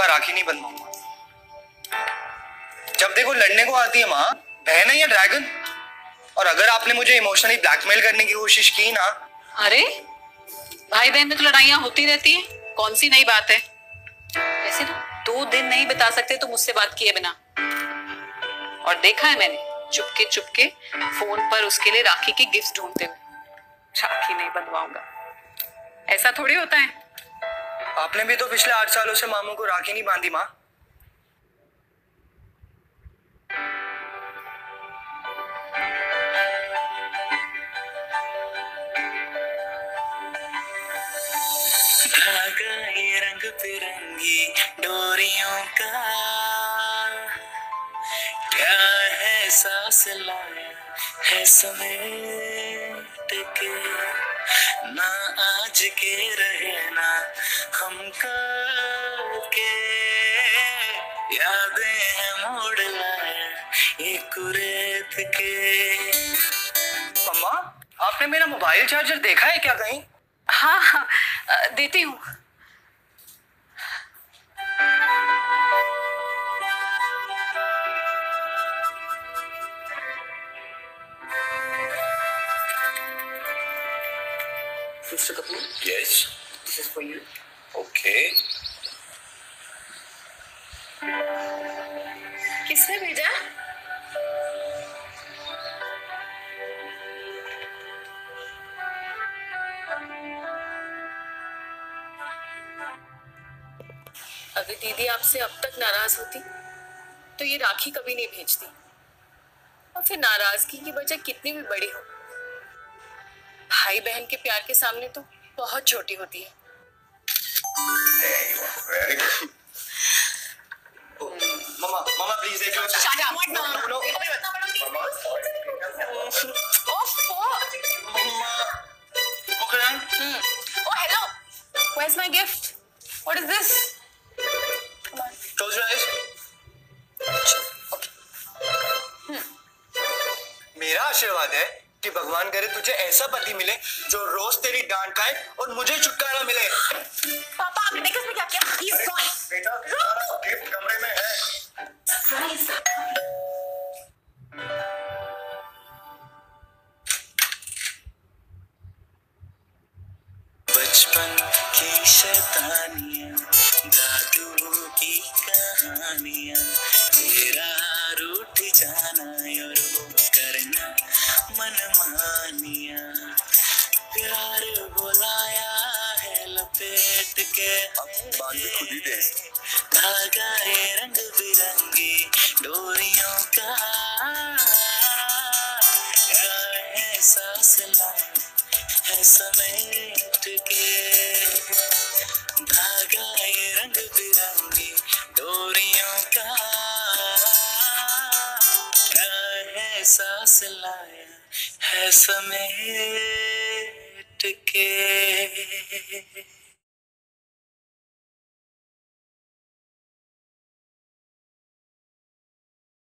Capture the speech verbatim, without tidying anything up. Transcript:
बार राखी नहीं बंधवाऊंगा। जब देखो लड़ने को आती है माँ, बहन है या ड्रैगन। और अगर आपने मुझे इमोशनली ब्लैकमेल करने की कोशिश की ना। अरे भाई बहन में तो लड़ाइयाँ होती रहती है, कौन सी नई बात है। ऐसे ना दो दिन नहीं बता सकते तो मुझसे बात किए बिना। और देखा है मैंने चुपके चुपके फोन पर उसके लिए राखी के गिफ्ट ढूंढते हुए। राखी नहीं बनवाऊंगा, ऐसा थोड़ी होता है। आपने भी तो पिछले आठ सालों से मामू को राखी नहीं बांधी माँ। धागा ये रंग बिरंगी डोरियों का क्या है, सांस लाया है समेट के, ना आज के रहे ना हम कल के, यादें हैं मोड़ लाया ये कुरेद के। मम्मा, आपने मेरा मोबाइल चार्जर देखा है क्या कहीं? हाँ हाँ देती हूँ। Mister Kapoor, yes, this is for you. Okay. किसने भेजा? अगर दीदी आपसे अब तक नाराज होती तो ये राखी कभी नहीं भेजती। और फिर नाराजगी की वजह कितनी भी बड़ी हो, भाई बहन के प्यार के सामने तो बहुत छोटी होती है। Very good. मम्मा, मम्मा प्लीज एक minute. Shut up. No, no, no. मम्मा। Okay then. Hmm. Oh hello. Where's my gift? What is this? Come on. Close your eyes. Okay. मेरा आशीर्वाद है कि भगवान करे तुझे ऐसा पति मिले जो रोज तेरी डांट खाए और मुझे छुटकारा मिले। पापा आपने देखा इसमें क्या किया? He's gone. बेटा, तुम्हारा गिफ्ट कमरे में है। बचपन की शैतानियां, दादू की कहानियां, तेरा रूठ जाना और वो करना मनमानियां, प्यार बुलाया है लपेट के, बांध खुद ही दे। धागा ये रंग बिरंगी डोरियों का है, सांस लाया है समेट के, धागा ये रंग बिरंगी डोरियों का है, सांस लाया है समेट के।